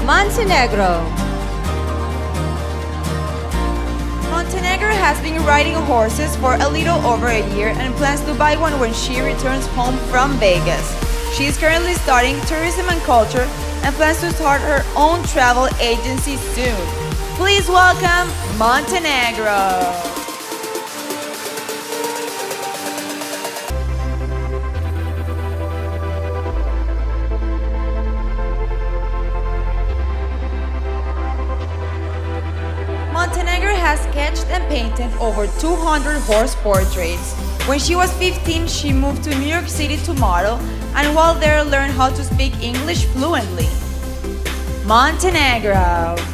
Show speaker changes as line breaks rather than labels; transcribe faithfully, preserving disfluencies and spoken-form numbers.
Montenegro.
Montenegro has been riding horses for a little over a year and plans to buy one when she returns home from Vegas. She is currently studying tourism and culture and plans to start her own travel agency soon. Please welcome Montenegro! Montenegro has sketched and painted over two hundred horse portraits. When she was fifteen, she moved to New York City to model, and while there learned how to speak English fluently. Montenegro!